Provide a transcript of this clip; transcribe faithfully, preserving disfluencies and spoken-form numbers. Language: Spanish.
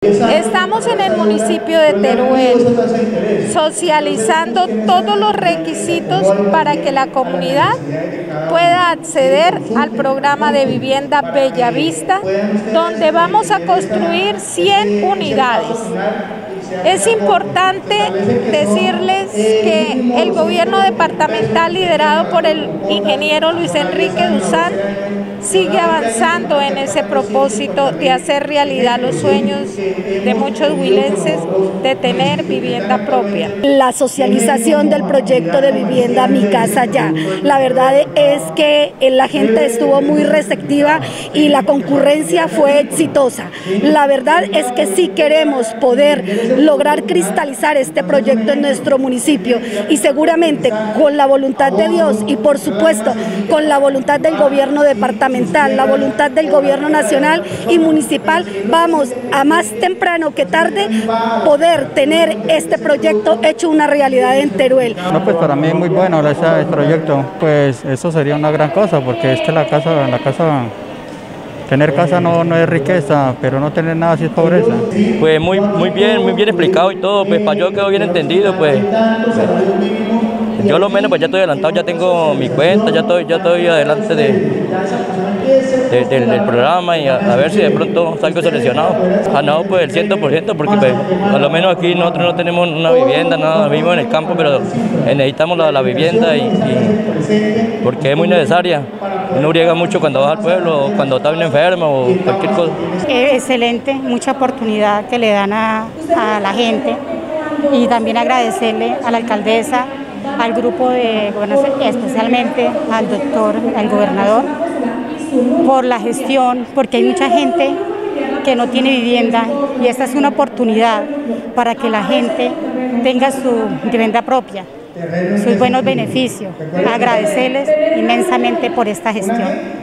Estamos en el municipio de Teruel socializando todos los requisitos para que la comunidad pueda acceder al programa de vivienda Bellavista, donde vamos a construir cien unidades. Es importante decirles que el gobierno departamental liderado por el ingeniero Luis Enrique Duzán sigue avanzando en ese propósito de hacer realidad los sueños de muchos huilenses de tener vivienda propia. La socialización del proyecto de vivienda Mi Casa Ya. La verdad es que la gente estuvo muy receptiva y la concurrencia fue exitosa. La verdad es que sí queremos poder lograr cristalizar este proyecto en nuestro municipio y seguramente con la voluntad de Dios y por supuesto con la voluntad del gobierno departamental, la voluntad del gobierno nacional y municipal, vamos a más temprano que tarde poder tener este proyecto hecho una realidad en Teruel. No, pues para mí es muy bueno ese proyecto, pues eso sería una gran cosa porque es que la casa, la casa tener casa no, no es riqueza, pero no tener nada sí es pobreza. Pues muy, muy bien, muy bien explicado y todo, pues para yo quedo bien entendido, pues, pues yo lo menos pues ya estoy adelantado, ya tengo mi cuenta, ya estoy, ya estoy adelante de, de, de, del programa y a, a ver si de pronto salgo seleccionado. Ganado pues el cien por ciento porque pues, a lo menos aquí nosotros no tenemos una vivienda, nada, vivimos en el campo, pero necesitamos la, la vivienda y, y porque es muy necesaria. Uno riega mucho cuando va al pueblo, cuando está bien enfermo o cualquier cosa. Excelente, mucha oportunidad que le dan a, a la gente y también agradecerle a la alcaldesa, al grupo de gobernación, especialmente al doctor, al gobernador, por la gestión, porque hay mucha gente que no tiene vivienda y esta es una oportunidad para que la gente tenga su vivienda propia, sus buenos beneficios. Agradecerles inmensamente por esta gestión.